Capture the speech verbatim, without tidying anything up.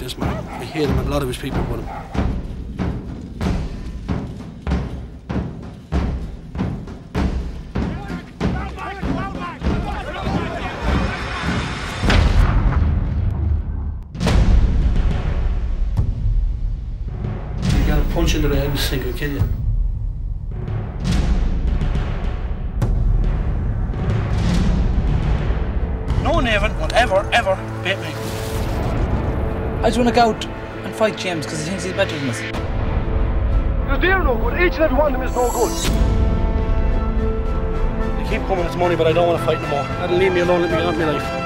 this man. I hate him and a lot of his people with him. You got a punch into the head and sink will kill you. No one ever will ever, ever beat me. I just want to go out and fight James because he thinks he's better than us. Because they're no good. Each and every one of them is no good. They keep coming, it's money, but I don't want to fight no more. That'll leave me alone, let me get on with my life.